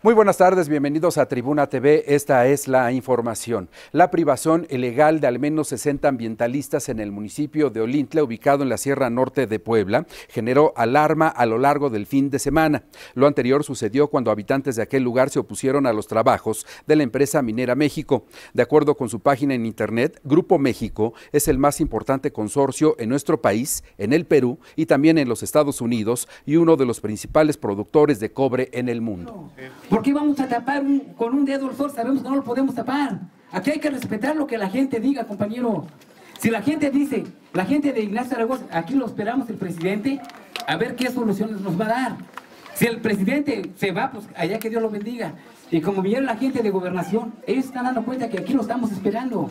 Muy buenas tardes, bienvenidos a Tribuna TV. Esta es la información. La privación ilegal de al menos 60 ambientalistas en el municipio de Olintla, ubicado en la Sierra Norte de Puebla, generó alarma a lo largo del fin de semana. Lo anterior sucedió cuando habitantes de aquel lugar se opusieron a los trabajos de la empresa Minera México. De acuerdo con su página en internet, Grupo México es el más importante consorcio en nuestro país, en el Perú y también en los Estados Unidos, y uno de los principales productores de cobre en el mundo. ¿Por qué vamos a tapar con un dedo el sol? Sabemos que no lo podemos tapar. Aquí hay que respetar lo que la gente diga, compañero. Si la gente dice, la gente de Ignacio Zaragoza, aquí lo esperamos el presidente, a ver qué soluciones nos va a dar. Si el presidente se va, pues allá que Dios lo bendiga. Y como vieron la gente de gobernación, ellos están dando cuenta que aquí lo estamos esperando.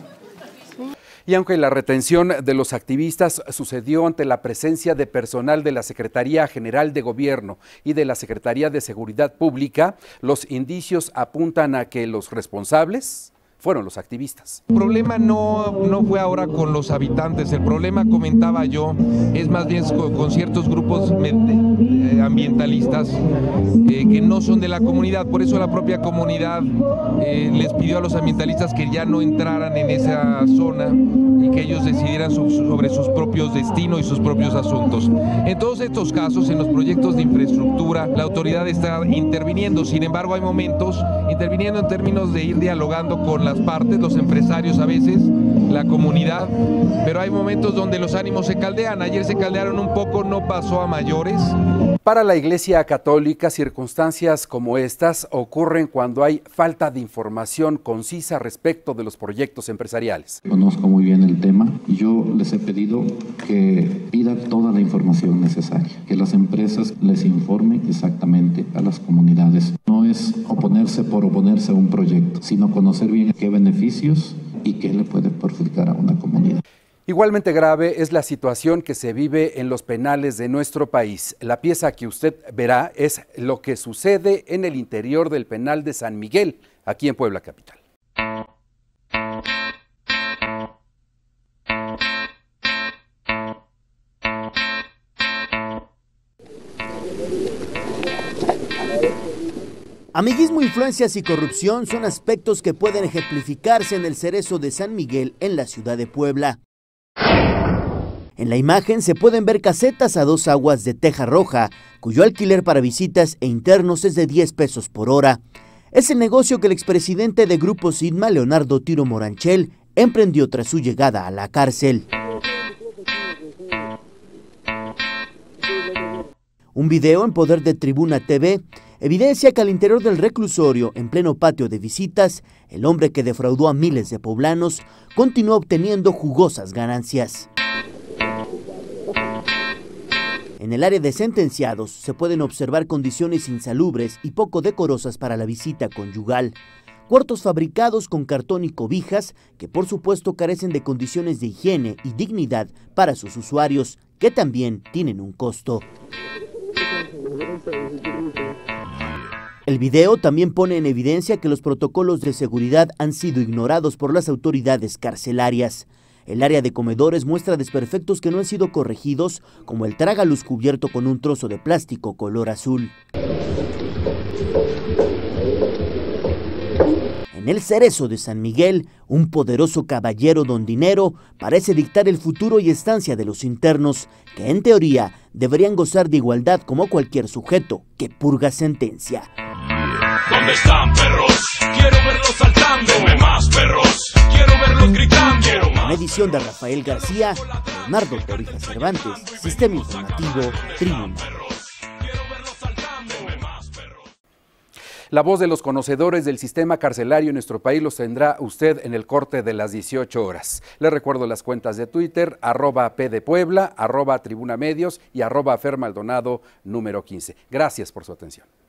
Y aunque la retención de los activistas sucedió ante la presencia de personal de la Secretaría General de Gobierno y de la Secretaría de Seguridad Pública, los indicios apuntan a que los responsables fueron los activistas. El problema no fue ahora con los habitantes, el problema, comentaba yo, es más bien con ciertos grupos ambientalistas que no son de la comunidad. Por eso la propia comunidad les pidió a los ambientalistas que ya no entraran en esa zona y que ellos decidieran sobre sus propios destinos y sus propios asuntos. En todos estos casos, en los proyectos de infraestructura, la autoridad está interviniendo. Sin embargo, hay momentos interviniendo en términos de ir dialogando con las partes, los empresarios a veces, la comunidad, pero hay momentos donde los ánimos se caldean. Ayer se caldearon un poco, no pasó a mayores. Para la Iglesia Católica, circunstancias como estas ocurren cuando hay falta de información concisa respecto de los proyectos empresariales. Conozco muy bien el tema y yo les he pedido que pidan toda la información necesaria, que las empresas les informen exactamente a las comunidades. No es oponerse por oponerse a un proyecto, sino conocer bien qué beneficios y qué le puede perjudicar a una comunidad. Igualmente grave es la situación que se vive en los penales de nuestro país. La pieza que usted verá es lo que sucede en el interior del penal de San Miguel, aquí en Puebla capital. Amiguismo, influencias y corrupción son aspectos que pueden ejemplificarse en el Cerezo de San Miguel en la ciudad de Puebla. En la imagen se pueden ver casetas a 2 aguas de teja roja, cuyo alquiler para visitas e internos es de 10 pesos por hora. Es el negocio que el expresidente de Grupo Sidma, Leonardo Tiro Moranchel, emprendió tras su llegada a la cárcel. Un video en poder de Tribuna TV evidencia que al interior del reclusorio, en pleno patio de visitas, el hombre que defraudó a miles de poblanos continúa obteniendo jugosas ganancias. En el área de sentenciados se pueden observar condiciones insalubres y poco decorosas para la visita conyugal. Cuartos fabricados con cartón y cobijas que por supuesto carecen de condiciones de higiene y dignidad para sus usuarios, que también tienen un costo. El video también pone en evidencia que los protocolos de seguridad han sido ignorados por las autoridades carcelarias. El área de comedores muestra desperfectos que no han sido corregidos, como el trágaluz cubierto con un trozo de plástico color azul. En el Cerezo de San Miguel, un poderoso caballero don dinero parece dictar el futuro y estancia de los internos, que en teoría deberían gozar de igualdad como cualquier sujeto que purga sentencia. ¿Dónde están, perros? Quiero verlos saltando. Deme más, perros. Quiero verlos gritando. Quiero más. Una edición de Rafael García, Leonardo Torijas Cervantes, Sistema Informativo, Tribuna. La voz de los conocedores del sistema carcelario en nuestro país los tendrá usted en el corte de las 18 horas. Le recuerdo las cuentas de Twitter, @PDePuebla, @Tribuna Medios y @FerMaldonado número 15. Gracias por su atención.